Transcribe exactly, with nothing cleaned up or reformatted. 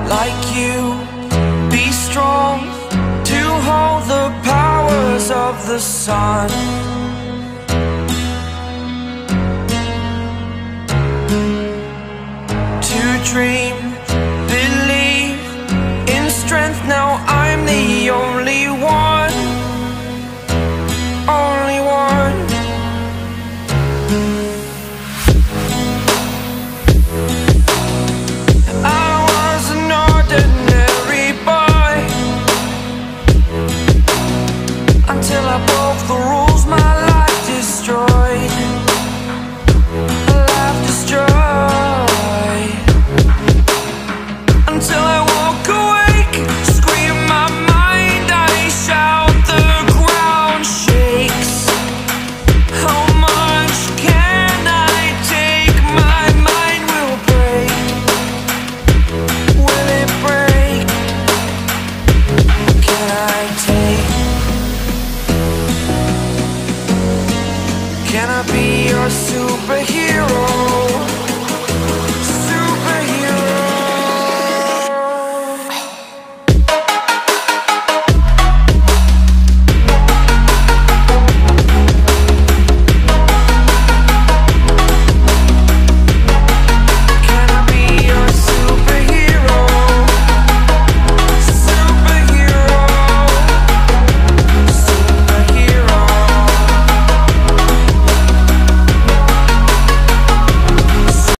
like you. Be strong to hold the powers of the sun. To dream, believe in strength. Now I'm the only one, only one. I was an ordinary boy until I broke the rules. My life destroyed, life destroyed. Until I walk awake, scream my mind, I shout, the ground shakes. How much can I take? My mind will break. Will it break? Can I take? Can I be your superhero?